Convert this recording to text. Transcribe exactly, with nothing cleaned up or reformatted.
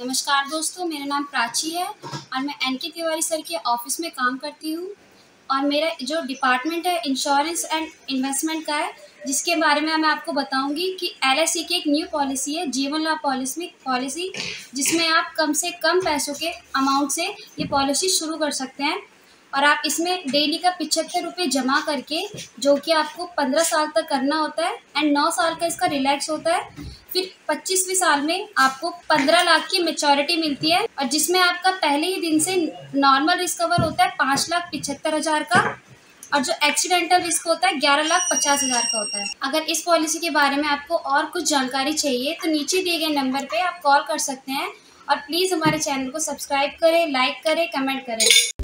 नमस्कार दोस्तों, मेरा नाम प्राची है और मैं एन के तिवारी सर के ऑफिस में काम करती हूँ। और मेरा जो डिपार्टमेंट है इंश्योरेंस एंड इन्वेस्टमेंट का है, जिसके बारे में मैं आपको बताऊंगी कि एल आई सी की एक न्यू पॉलिसी है, जीवन लाभ पॉलिसी पॉलिसी जिसमें आप कम से कम पैसों के अमाउंट से ये पॉलिसी शुरू कर सकते हैं। और आप इसमें डेली का पिछहत्तर रुपये जमा करके, जो कि आपको पंद्रह साल तक करना होता है एंड नौ साल का इसका रिलैक्स होता है। फिर पच्चीसवीं साल में आपको पंद्रह लाख की मेचोरिटी मिलती है, और जिसमें आपका पहले ही दिन से नॉर्मल रिस्क कवर होता है पाँच लाख पिछहत्तर हज़ार का, और जो एक्सीडेंटल रिस्क होता है ग्यारह लाख पचास हज़ार का होता है। अगर इस पॉलिसी के बारे में आपको और कुछ जानकारी चाहिए तो नीचे दिए गए नंबर पे आप कॉल कर सकते हैं। और प्लीज़ हमारे चैनल को सब्सक्राइब करें, लाइक करें, कमेंट करें।